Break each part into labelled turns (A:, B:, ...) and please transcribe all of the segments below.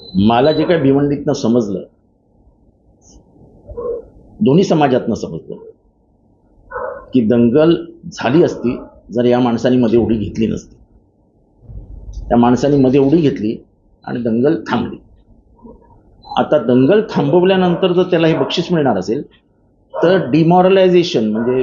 A: मला जे काही भिवंडीतनं समजलं, दोन्ही समाजातनं समजलं की दंगल झाली असती जर या माणसाने मध्ये उडी घेतली नसती. त्या माणसाने मध्ये उडी घेतली आणि दंगल थांबली. आता दंगल थांबवल्यानंतर जर त्याला हे बक्षीस मिळणार असेल तर डिमॉरलायझेशन म्हणजे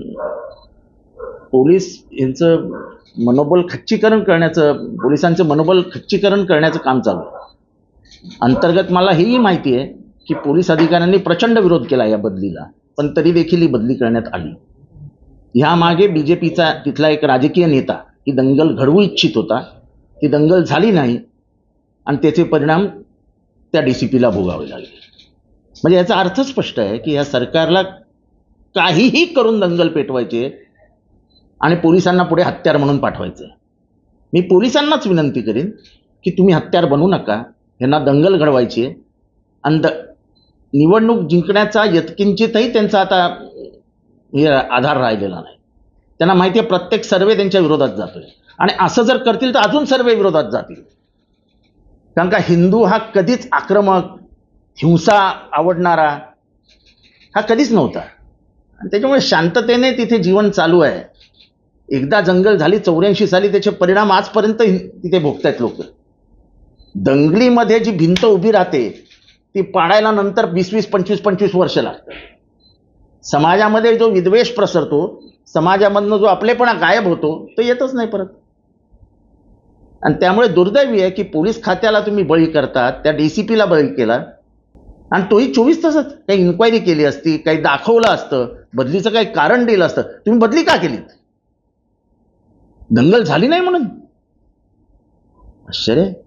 A: पोलीस यांचं मनोबल खच्चीकरण करण्याचं, पोलिसांचं मनोबल खच्चीकरण करण्याचं काम चालू आहे. अंतर्गत मला हेही माहिती आहे की पोलीस अधिकाऱ्यांनी प्रचंड विरोध केला या बदलीला, पण तरी देखील ही बदली करण्यात आली. ह्या मागे बीजेपीचा तिथला एक राजकीय नेता ही दंगल घडवू इच्छित होता. ती दंगल झाली नाही आणि त्याचे परिणाम त्या डीसीपीला भोगावे लागले. म्हणजे याचा अर्थ स्पष्ट आहे की या सरकारला काहीही करून दंगल पेटवायचे आणि पोलिसांना पुढे हत्यार म्हणून पाठवायचे. मी पोलिसांनाच विनंती करीन की तुम्ही हत्यार बनू नका. यांना दंगल घडवायची आणि निवडणूक जिंकण्याचा यत्किंचितही त्यांचा आता हे आधार राहिलेला नाही. त्यांना माहिती आहे प्रत्येक सर्वे त्यांच्या विरोधात जातोय आणि असं जर करतील तर अजून सर्वे विरोधात जातील. कारण का हिंदू हा कधीच आक्रमक, हिंसा आवडणारा हा कधीच नव्हता आणि त्याच्यामुळे शांततेने तिथे जीवन चालू आहे. एकदा दंगल झाली 84 साली, त्याचे परिणाम आजपर्यंत तिथे भोगतायत लोक. दंगलीमध्ये जी भिंत उभी राहते ती पाडायला नंतर 20-20, 25-25 वर्ष लागतात. समाजामध्ये जो विद्वेष प्रसरतो, समाजामधनं जो आपलेपणा गायब होतो तो येतच नाही परत. आणि त्यामुळे दुर्दैवी आहे की पोलीस खात्याला तुम्ही बळी करतात, त्या डीसीपीला बळी केला आणि तोही 24 तासात. काही इन्क्वायरी केली असती, काही दाखवलं असतं, बदलीचं काही कारण दिलं असतं. तुम्ही बदली का केलीत? दंगल झाली नाही म्हणून? आश्चर्य.